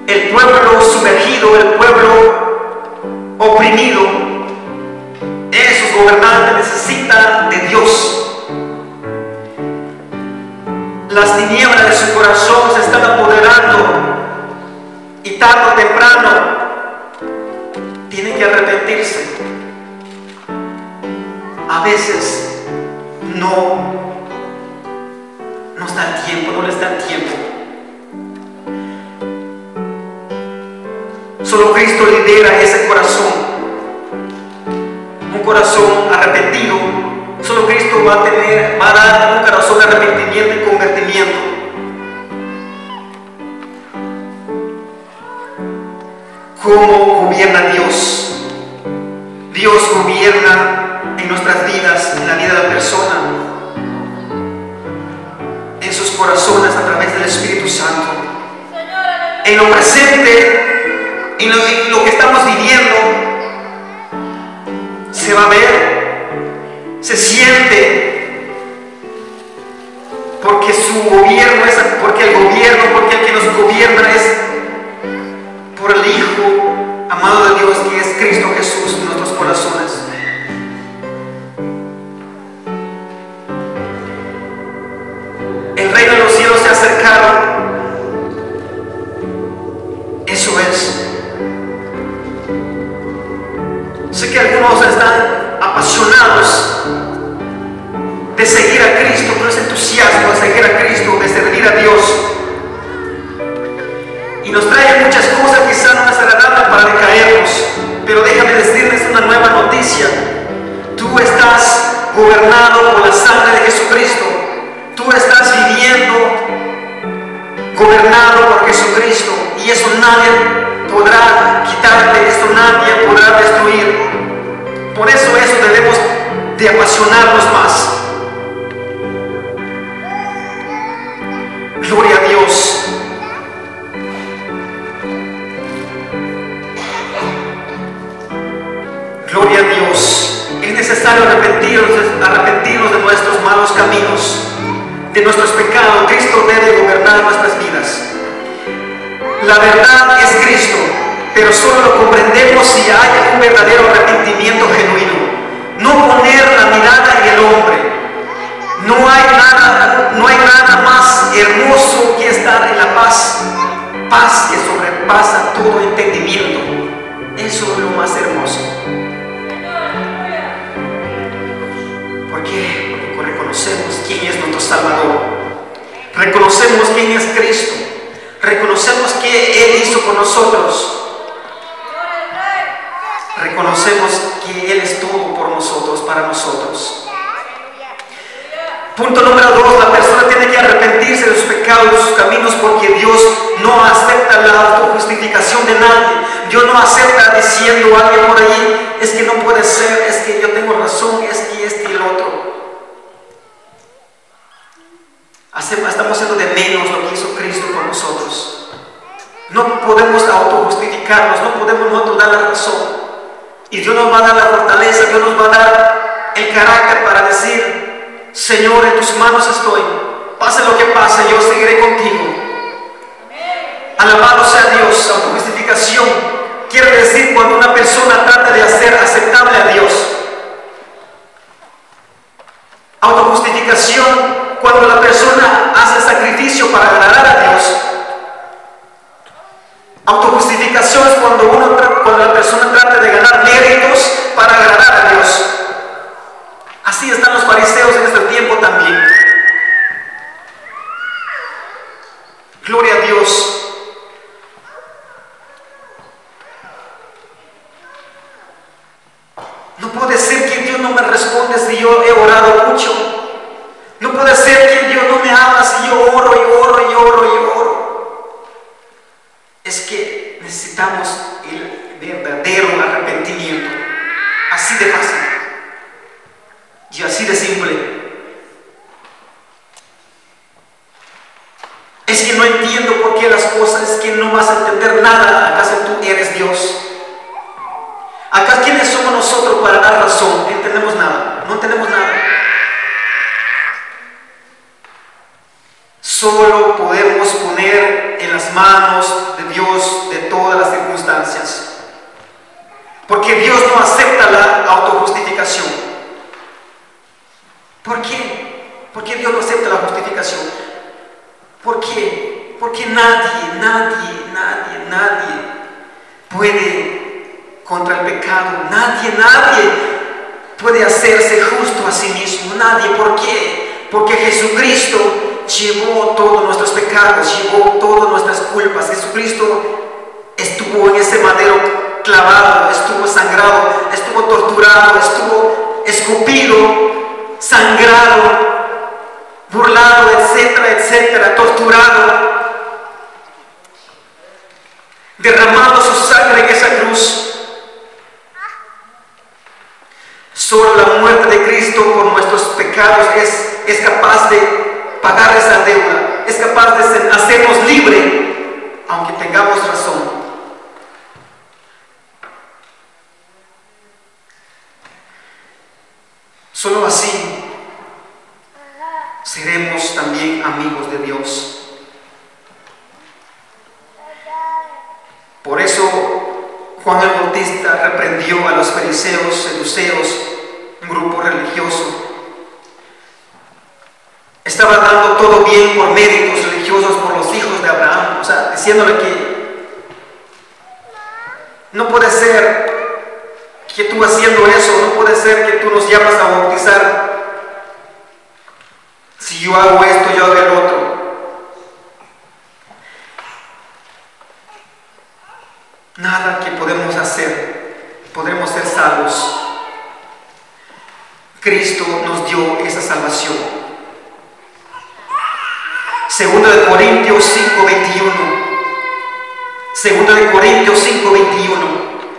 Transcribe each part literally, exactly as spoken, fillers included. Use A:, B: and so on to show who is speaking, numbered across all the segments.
A: el pueblo sumergido, el pueblo oprimido, esos gobernantes necesitan de Dios. Las tinieblas de su corazón se están apoderando y tarde o temprano tienen que arrepentirse. A veces no nos da tiempo, no les da tiempo. Solo Cristo lidera ese corazón, un corazón arrepentido. Solo Cristo va a tener, va a dar un corazón de arrepentimiento y convertimiento. ¿Cómo gobierna Dios? Dios gobierna en nuestras vidas, en la vida de la persona, en sus corazones a través del Espíritu Santo. En lo presente, en lo, en lo que estamos viviendo, se va a ver, se siente, porque su gobierno es, porque el gobierno, porque el que nos gobierna es por el Hijo amado de Dios, que es Cristo Jesús en nuestros corazones. El reino de los cielos se ha acercado. Eso es. Sé que algunos están apasionados de seguir a Cristo, con ese entusiasmo de seguir a Cristo, de servir a Dios, y nos trae muchas cosas quizás no desagradables para decaernos. Pero déjame decirles una nueva noticia: tú estás gobernado por la sangre de Jesucristo. Tú estás viviendo gobernado por Jesucristo, y eso nadie podrá quitarte, eso nadie podrá destruir. Por eso eso debemos de apasionarnos más. Gloria a Dios. Gloria a Dios. Es necesario arrepentirnos, arrepentirnos de nuestros malos caminos, de nuestros pecados. Cristo debe gobernar nuestras vidas. La verdad es Cristo, pero solo lo comprendemos si hay un verdadero arrepentimiento genuino. No poner la mirada en el hombre. No hay nada, no hay nada más hermoso que estar en la paz. Paz que sobrepasa todo entendimiento. Eso es lo más hermoso. ¿Por qué? Porque reconocemos quién es nuestro Salvador. Reconocemos quién es Cristo. Reconocemos que Él hizo con nosotros. Reconocemos que Él es todo por nosotros, para nosotros. Punto número dos: la persona tiene que arrepentirse de sus pecados, de sus caminos, porque Dios no acepta la autojustificación de nadie. Dios no acepta diciendo a alguien por ahí: es que no puede ser, es que yo tengo razón, es que este y el otro. Hacemos, estamos haciendo de menos lo que hizo Cristo por nosotros. No podemos autojustificarnos, no podemos nosotros dar la razón. Y Dios nos va a dar la fortaleza, Dios nos va a dar el carácter para decir: Señor, en tus manos estoy. Pase lo que pase, yo seguiré contigo. Alabado sea Dios. Autojustificación quiere decir cuando una persona trata de hacer aceptable a Dios. Autojustificación cuando la persona hace sacrificio para agradar a Dios. Autojustificación es cuando, uno, cuando la persona trata de ganar méritos para agradar a Dios. Así están los fariseos en este tiempo también. Gloria a Dios. No puede ser que Dios no me responde si yo he orado mucho. No puede ser que Dios no me habla si yo oro y oro y oro y oro. Es que necesitamos el verdadero arrepentimiento. Así de fácil y así de simple. Es que no entiendo por qué las cosas, es que no vas a entender nada. ¿Acaso tú eres Dios? ¿Acaso quiénes somos nosotros para dar razón? No entendemos nada, no entendemos nada. Solo podemos poner en las manos de Dios de todas las circunstancias. Porque Dios no acepta la autojustificación. ¿Por qué? ¿Por qué Dios no acepta la justificación? ¿Por qué? Porque nadie, nadie, nadie, nadie puede contra el pecado. Nadie, nadie puede hacerse justo a sí mismo. Nadie. ¿Por qué? Porque Jesucristo llevó todos nuestros pecados, llevó todas nuestras culpas. Jesucristo estuvo en ese madero clavado, estuvo sangrado, estuvo torturado, estuvo escupido, sangrado, burlado, etcétera, etcétera, torturado, derramando su sangre en esa cruz. Solo la muerte de Cristo por nuestros pecados es, es capaz de pagar esa deuda, es capaz de hacernos libres, aunque tengamos razón. Solo así seremos también amigos de Dios. Por eso Juan el Bautista reprendió a los fariseos, seduceos, un grupo religioso. Estaba dando todo bien por méritos religiosos por los hijos de Abraham, o sea, diciéndole que no puede ser que tú haciendo eso, no puede ser que tú nos llamas a bautizar. Si yo hago esto, yo hago el otro. Nada que podemos hacer, podremos ser salvos. Cristo nos dio esa salvación. Segunda de Corintios cinco veintiuno. Segunda de Corintios cinco veintiuno.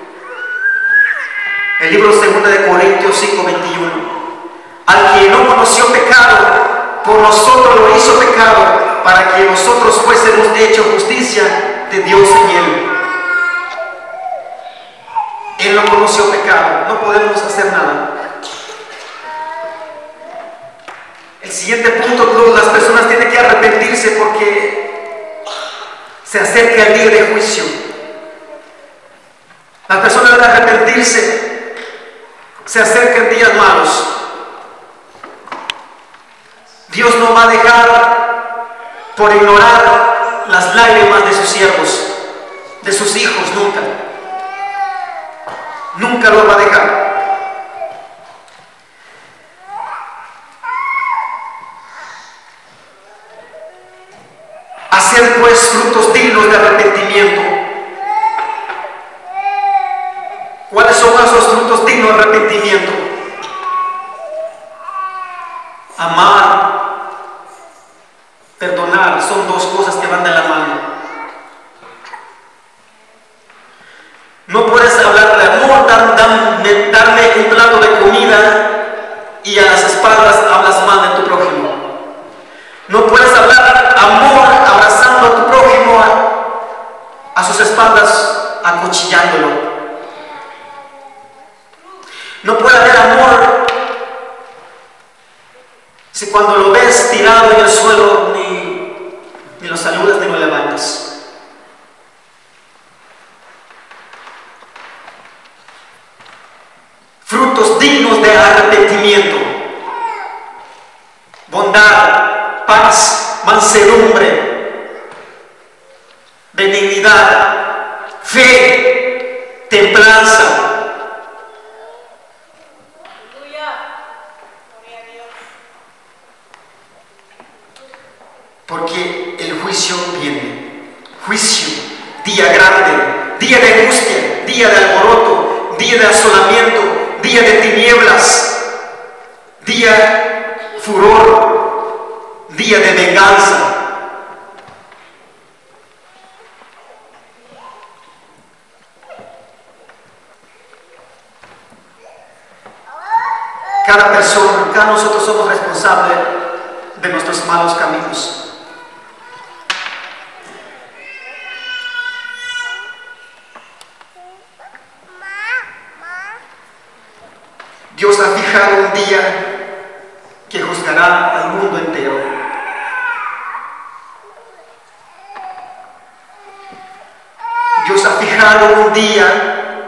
A: El libro Segunda de Corintios cinco veintiuno. Al que no conoció pecado, por nosotros lo hizo pecado, para que nosotros fuésemos hecho justicia de Dios en él. Él no conoció pecado, no podemos hacer nada. El siguiente punto, las personas tienen que arrepentirse porque se acerca el día de juicio. Las personas deben arrepentirse, se acercan días malos. Dios no va a dejar por ignorar las lágrimas de sus siervos, de sus hijos, nunca. Nunca lo va a dejar. Hacer pues frutos dignos de arrepentimiento. ¿Cuáles son esos frutos dignos de arrepentimiento? Amar, perdonar, son dos cosas que van de la mano. No puedes hablar de amor, dar, dar, darme un plato de comida y a las espaldas hablas mal de tu prójimo. No puedes hablar amor abrazando a tu prójimo a, a sus espaldas, acuchillándolo. No puede haber amor si cuando lo ves tirado en el suelo ni, ni lo saludas ni lo levantas. Frutos dignos de arrepentimiento: bondad, paz, mansedumbre, benignidad, fe, templanza. Porque el juicio viene. Juicio, día grande, día de angustia, día de alboroto, día de asolamiento, día de tinieblas, día furor, día de venganza. Cada persona, cada nosotros somos responsables de nuestros malos caminos. Dios ha fijado un día que juzgará al mundo entero. Dios ha fijado un día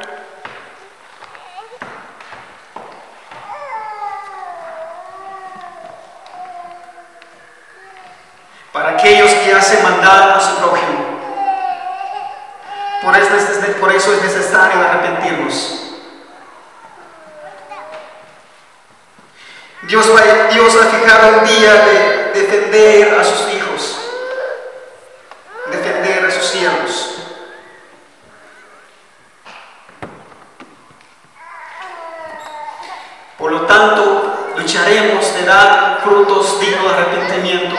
A: para aquellos que hacen maldad a su prójimo. Por eso, es, por eso es necesario arrepentirnos. Dios, va, Dios ha fijado un día de defender a sus hijos, defender a sus siervos. Por lo tanto, lucharemos de dar frutos dignos de arrepentimiento.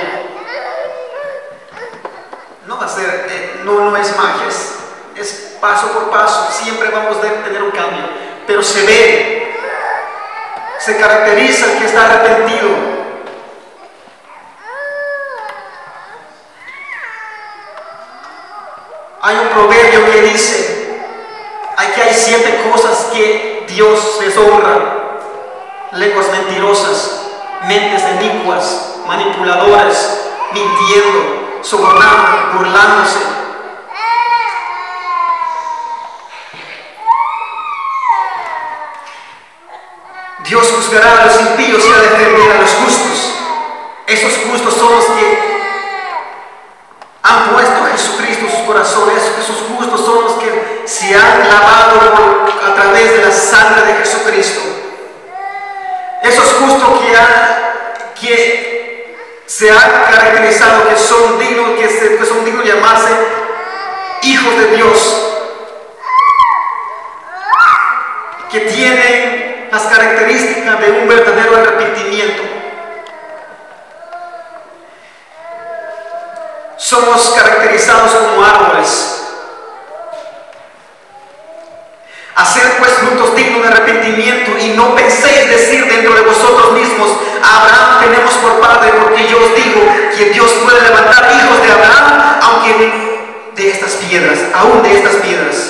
A: No va a ser, eh, no, no es magia, es, es paso por paso. Siempre vamos a tener un cambio, pero se ve, se caracteriza el que está arrepentido. Hay un proverbio que dice, aquí hay siete cosas que Dios deshonra: lenguas mentirosas, mentes inicuas, manipuladoras, mintiendo, sobornando, burlándose. Dios juzgará a los impíos y a defender a los justos. Esos justos son los que han puesto a Jesucristo en sus corazones. Esos justos son los que se han lavado por, a través de la sangre de Jesucristo. Esos justos que, ha, que se han caracterizado, que son dignos, que, se, que son dignos de llamarse hijos de Dios, que tienen las características de un verdadero arrepentimiento. Somos caracterizados como árboles. Hacer pues frutos dignos de arrepentimiento, y no penséis decir dentro de vosotros mismos: Abraham tenemos por padre, porque yo os digo que Dios puede levantar hijos de Abraham, aunque de estas piedras, aún de estas piedras.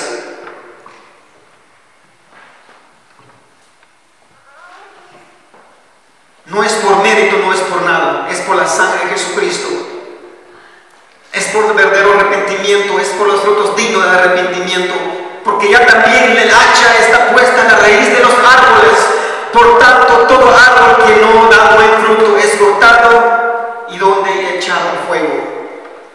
A: No es por mérito, no es por nada, es por la sangre de Jesucristo. Es por el verdadero arrepentimiento, es por los frutos dignos del arrepentimiento. Porque ya también el hacha está puesta en la raíz de los árboles. Por tanto, todo árbol que no da buen fruto es cortado y donde echado al fuego.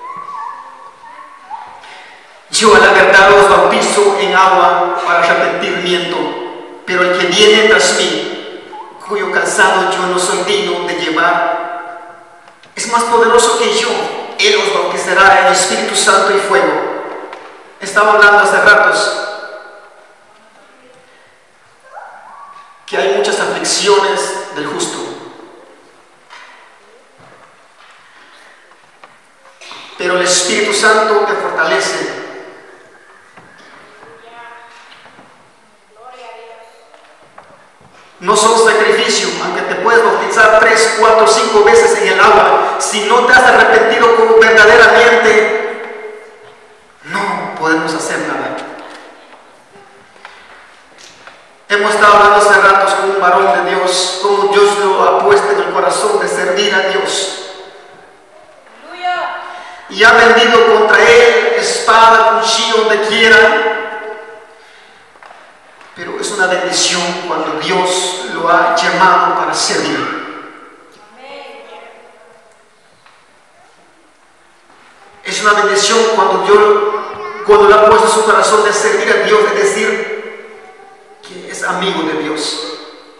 A: Yo a la verdad os bautizo en agua para arrepentimiento, pero el que viene tras mí, cuyo calzado yo no soy digno de llevar, es más poderoso que yo. Él os bautizará en el Espíritu Santo y fuego. Estaba hablando hace ratos que hay muchas aflicciones del justo, pero el Espíritu Santo te fortalece. No son sacrificio, aunque te puedes bautizar tres, cuatro, cinco veces en el agua. Si no te has arrepentido como verdaderamente, no podemos hacer nada. Hemos estado hablando hace ratos con un varón de Dios, como Dios lo ha puesto en el corazón de servir a Dios. Y ha vendido contra él espada, cuchillo, donde quiera. Pero es una bendición cuando Dios lo ha llamado para servir. Es una bendición cuando Dios, cuando le ha puesto en su corazón de servir a Dios, de decir que es amigo de Dios.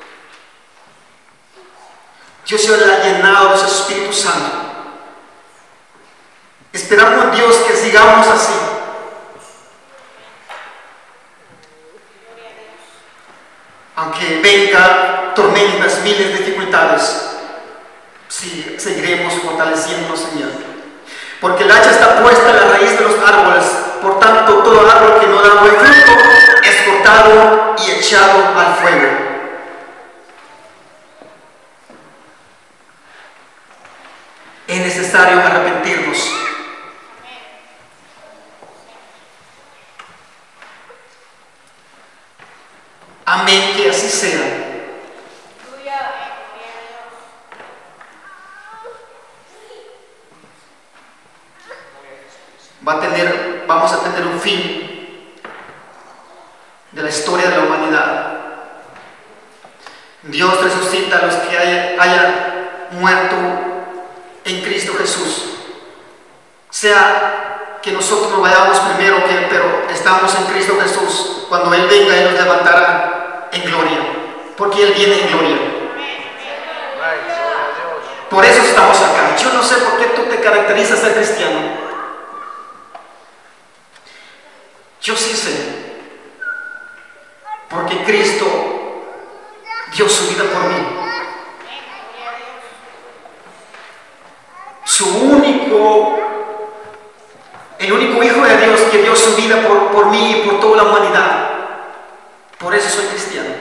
A: Dios se le ha llenado de su Espíritu Santo. Esperamos en Dios que sigamos así. Aunque venga tormentas, miles de dificultades, sí, seguiremos fortaleciéndonos en Él. Porque el hacha está puesta en la raíz de los árboles. Por tanto, todo árbol que no da buen fruto es cortado y echado al fuego. Es necesario arrepentirnos. Amén, que así sea. Va a tener, vamos a tener un fin. de la historia de la humanidad. Dios resucita a los que hayan, hayan muerto en Cristo Jesús. Sea que nosotros nos vayamos primero, que, pero estamos en Cristo Jesús. Cuando Él venga, Él nos levantará en gloria, porque Él viene en gloria. Por eso estamos acá. Yo no sé por qué tú te caracterizas ser cristiano. Yo sí sé. Porque Cristo dio su vida por mí. Su único, el único Hijo de Dios que dio su vida por, por mí y por toda la humanidad. Por eso soy cristiano.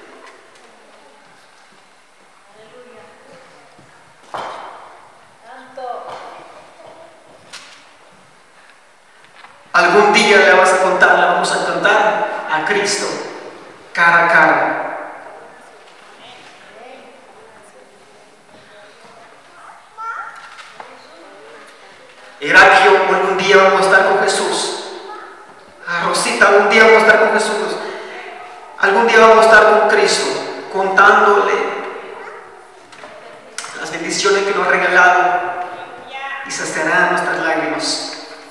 A: Algún día le vas a contar, le vamos a cantar a Cristo cara a cara. Heraclio, algún día vamos a estar con Jesús. A Rosita, algún día vamos a estar con Jesús. Algún día vamos a estar con Cristo, contándole las bendiciones que nos ha regalado y saciarán nuestras lágrimas.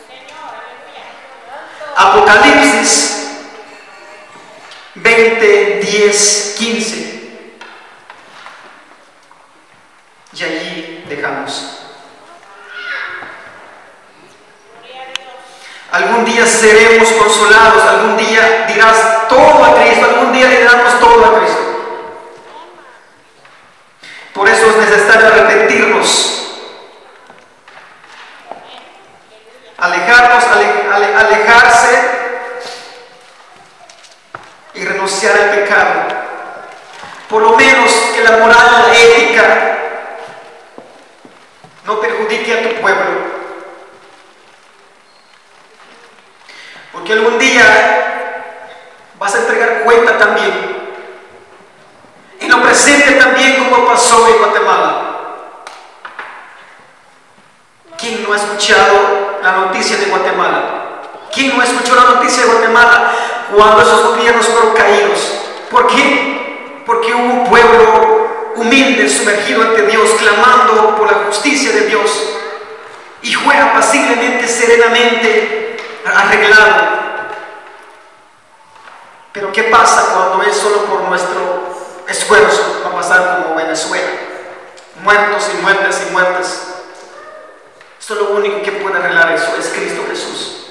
A: Apocalipsis veinte, diez, quince. Y allí dejamos. Algún día seremos consolados, algún día dirás todo a Cristo, algún día le damos todo a Cristo. Por eso es necesario arrepentirnos, alejarnos, ale, ale, alejarse y renunciar al pecado. Por lo menos que la moral ética no perjudique a tu pueblo. Porque algún día vas a entregar cuenta también. En lo presente también, como pasó en Guatemala. ¿Quién no ha escuchado la noticia de Guatemala? ¿Quién no escuchó la noticia de Guatemala cuando esos gobiernos fueron caídos? ¿Por qué? Porque hubo un pueblo humilde, sumergido ante Dios, clamando por la justicia de Dios, y fue apaciblemente, serenamente arreglado. Pero ¿qué pasa cuando es solo por nuestro esfuerzo? Va a pasar como Venezuela, muertos y muertes y muertes. Esto es lo único que puede arreglar eso, es Cristo Jesús.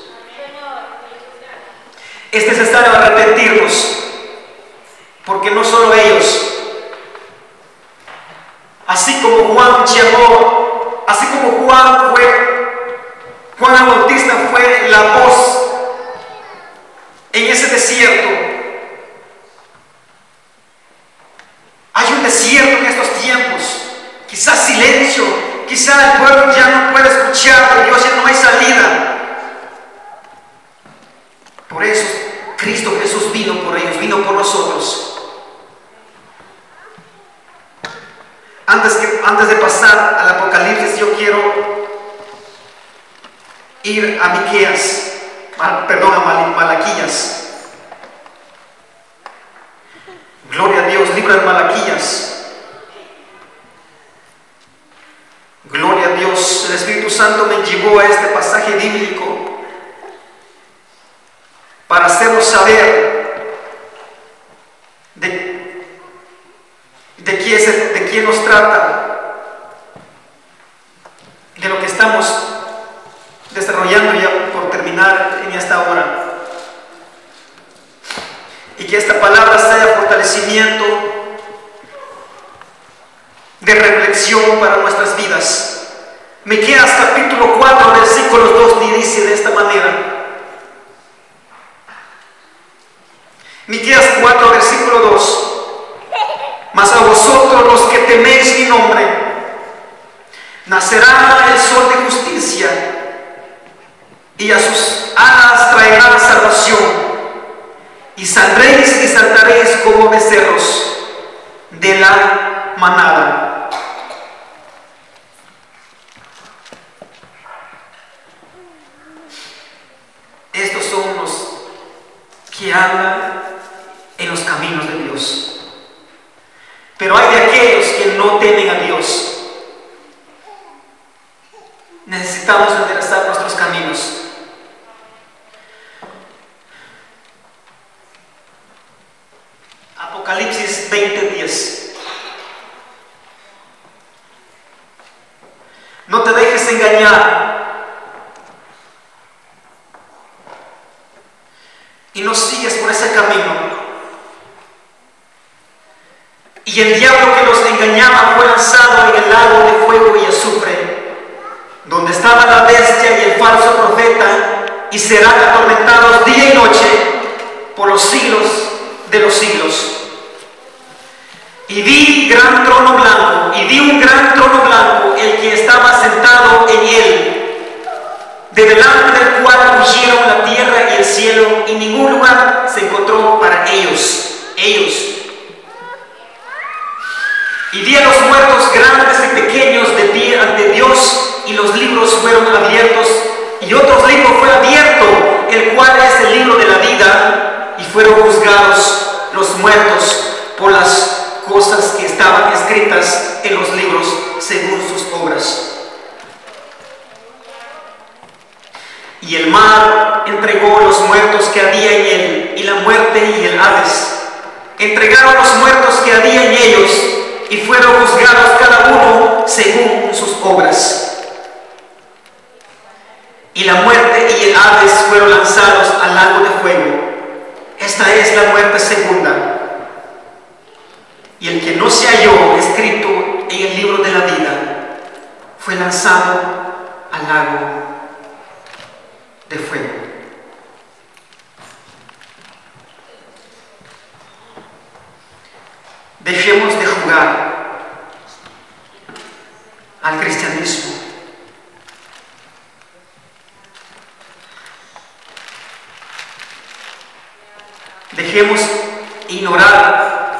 A: Es necesario arrepentirnos, porque no solo ellos, así como Juan llamó, así como Juan fue Juan el Bautista fue la voz en ese desierto. Hay un desierto en estos tiempos, quizás silencio, quizás el pueblo ya no puede escuchar de Dios, ya no hay salida. Por eso Cristo Jesús vino por ellos, vino por nosotros. Antes, que, antes de pasar al Apocalipsis, yo quiero ir a Miqueas, perdón, a Malaquías. Gloria a Dios, libro de Malaquías. Gloria a Dios, el Espíritu Santo me llevó a este pasaje bíblico para hacernos saber de, de, quién es, de quién nos trata, de lo que estamos desarrollando ya por terminar en esta hora. Y que esta palabra sea fortalecimiento de reflexión para nuestras vidas. Miqueas capítulo cuatro, versículos dos, dice de esta manera. Miqueas cuatro, versículo dos. Mas a vosotros los que teméis mi nombre, nacerá el sol de justicia, y a sus alas traerá salvación, y saldréis y saltaréis como becerros de la manada. Estos son los que hablan aquellos que no temen a Dios. Necesitamos enderezar nuestros caminos. Apocalipsis veinte diez. No te dejes engañar y no sigues por ese camino. Y el diablo que los engañaba fue lanzado en el lago de fuego y azufre, donde estaba la bestia y el falso profeta, y serán atormentados día y noche por los siglos de los siglos. Y vi gran trono blanco, y vi un gran trono blanco, el que estaba sentado en él, de delante del cual huyeron la tierra y el cielo, y ningún lugar se encontró para ellos. Ellos. Y vi a los muertos grandes y pequeños de pie ante Dios, y los libros fueron abiertos, y otro libro fue abierto, el cual es el libro de la vida, y fueron juzgados los muertos por las cosas que estaban escritas en los libros según sus obras. Y el mar entregó los muertos que había en él, y la muerte y el Hades entregaron los muertos que había en ellos, y fueron juzgados cada uno según sus obras. Y la muerte y el Hades fueron lanzados al lago de fuego. Esta es la muerte segunda. Y el que no se halló escrito en el libro de la vida fue lanzado al lago de fuego. Dejemos de jugar al cristianismo. Dejemos ignorar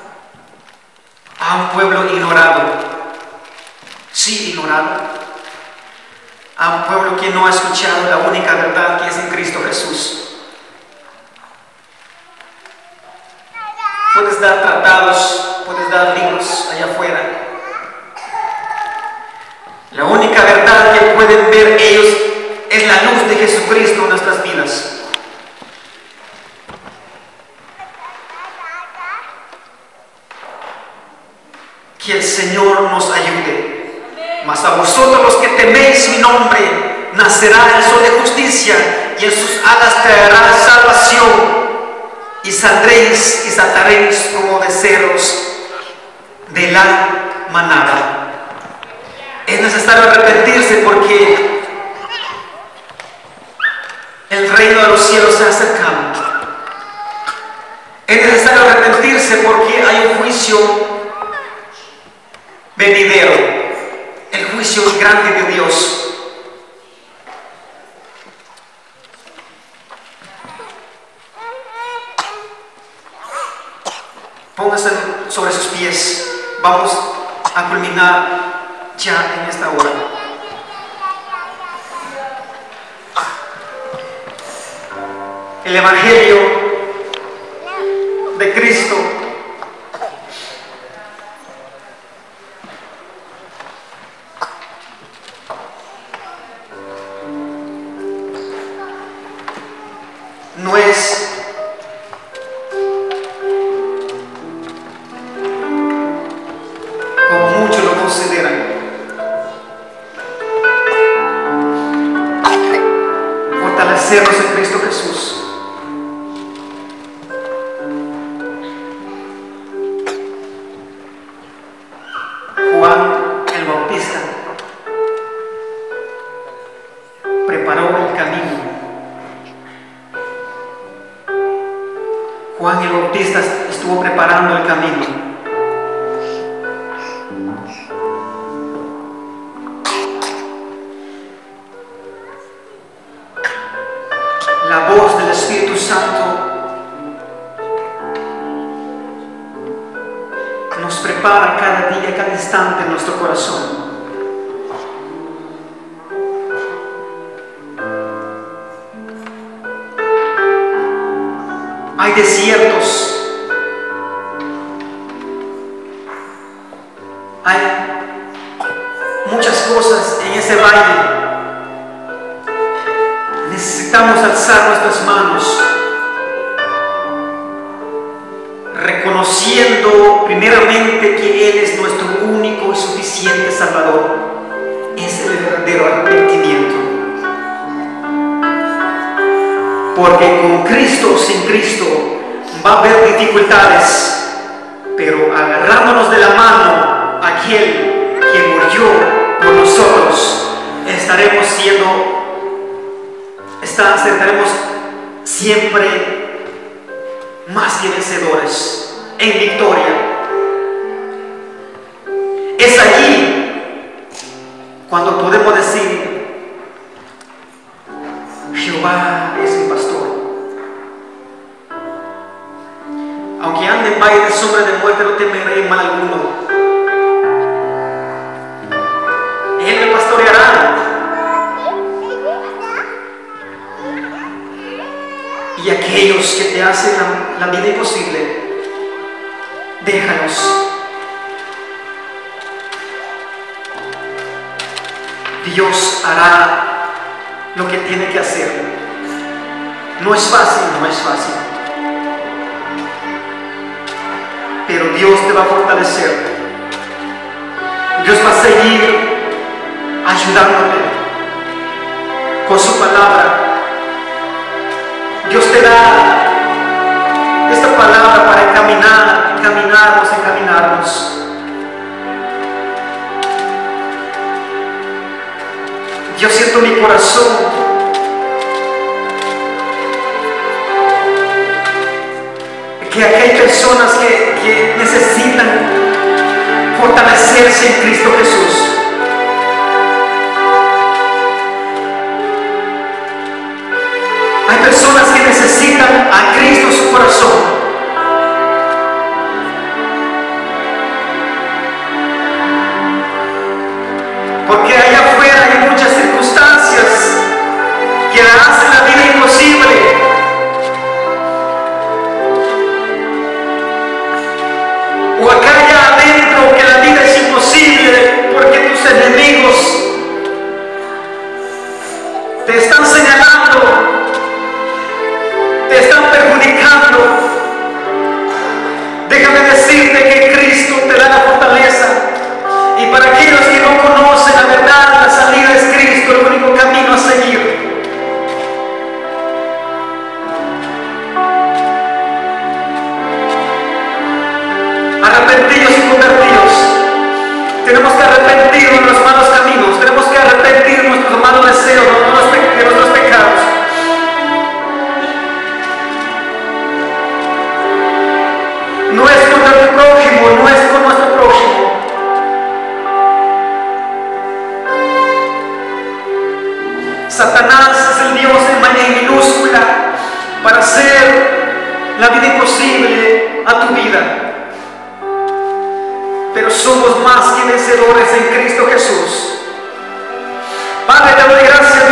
A: a un pueblo ignorado, sí ignorado, a un pueblo que no ha escuchado la única verdad que es en Cristo Jesús. Puedes dar tratados, puedes dar libros allá afuera. La única verdad que pueden ver ellos es la luz de Jesucristo en nuestras vidas. Que el Señor nos ayude. Mas a vosotros los que teméis mi nombre, nacerá el sol de justicia, y en sus alas traerá salvación. Y saldréis y saltaréis como becerros de la manada. Es necesario arrepentirse porque el reino de los cielos se ha acercado. Es necesario arrepentirse porque hay un juicio venidero, el juicio grande de Dios. Pónganse sobre sus pies. Vamos a culminar ya en esta hora. El Evangelio de Cristo no es como muchos lo consideran. Fortalecernos en Cristo Jesús. Juan el Bautista preparó el camino. Juan el Bautista estuvo preparando el camino. La voz del Espíritu Santo nos prepara cada día, cada instante en nuestro corazón. Hay desiertos, alzar nuestras manos, reconociendo primeramente que Él es nuestro único y suficiente Salvador. Es el verdadero arrepentimiento. Porque con Cristo o sin Cristo va a haber dificultades, pero agarrándonos de la mano a aquel que murió por nosotros, estaremos siendo, estaremos siempre más que vencedores, en victoria. Es allí cuando podemos decir: Jehová es mi pastor. Aunque ande en valle de sombra de muerte, no temeré mal alguno. Él me pastoreará. Y aquellos que te hacen la, la vida imposible, déjalos. Dios hará lo que tiene que hacer. No es fácil, no es fácil. Pero Dios te va a fortalecer. Dios va a seguir ayudándote con su palabra. Dios te da esta palabra para encaminar, encaminarnos, encaminarnos. Yo siento en mi corazón que aquí hay personas que, que necesitan fortalecerse en Cristo Jesús. Hay personas que necesitan a Cristo en su corazón. Porque allá afuera hay muchas circunstancias que hacen la vida imposible. O acá allá adentro que la vida es imposible porque tus enemigos te están señalando, te están perjudicando. Déjame decirte que Cristo te da la fortaleza. Y para aquellos que no conocen la verdad, la salida es Cristo, el único camino a seguir. Arrepentidos y convertidos. Tenemos que arrepentirnos de los malos caminos. Tenemos que arrepentir de nuestros malos deseos, de nuestros pecados. No es contra el prójimo, no es con nuestro prójimo. Satanás es el Dios en minúscula para hacer la vida imposible a tu vida. Pero somos más que vencedores en Cristo Jesús. Padre, te doy gracias